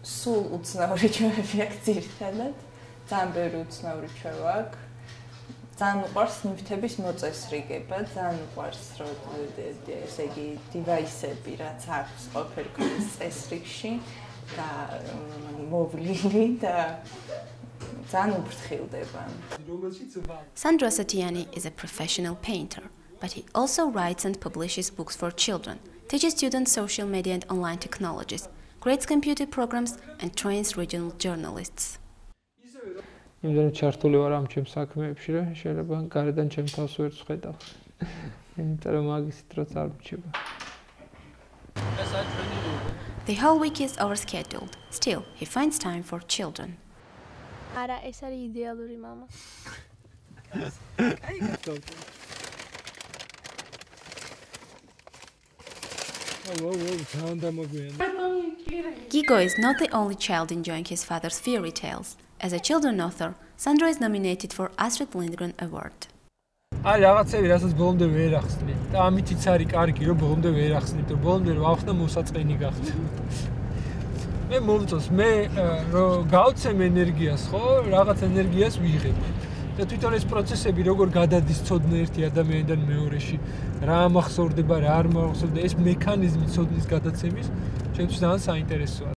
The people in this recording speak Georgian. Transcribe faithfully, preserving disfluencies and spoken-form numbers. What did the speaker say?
სულ უცნაური ჩვევები აქვს ძირითადად. ძალიან ბევრი უცნაური ჩვევა აქვს. ძალიან უყვარს ნივთების მოწესრიგება, ძალიან უყვარს რომ ესე იგი დივაისები რაც აქვს ყოფილი ქონის წესრიგში და მოვლილი და ძალიან უფრთხილდება. Sandro is a professional painter, but he also writes and publishes books for children, teaches students social media and online technologies, creates computer programs and trains regional journalists. იმდენად ჩართული ვარ ამ ჩემს საქმეებში, რომ შეიძლება გარედან ჩემ თავს ვერ ვხედავ. იმიტომ რომ მაგისით დროც არ მრჩება. The whole week is overscheduled. Still, he finds time for children. არა, ეს არის იდეალური მამა. Gigo is not the only child enjoying his father's fairy tales. As a children's author, Sandro is nominated for Astrid Lindgren Award. აი რაღაცები რასაც ბოლომდე ვერ ახსნით და ამითიც არის კარგი რომ ბოლომდე ვერ ახსნით რომ ბოლომდე რომ ახსნა მოსაწყენი გახდა. მე მომწონს მე რომ გავცემ ენერგიას ხო რაღაც ენერგიას ვიღებ. და თვითონ ეს პროცესები როგორ გადადის ცოდნა ერთი ადამიანიდან მეორეში რა ამახსოვრდება რა არ მახსოვრდება ეს მექანიზმი ცოდნის გადაცემის ჩემთვის ძალიან საინტერესოა.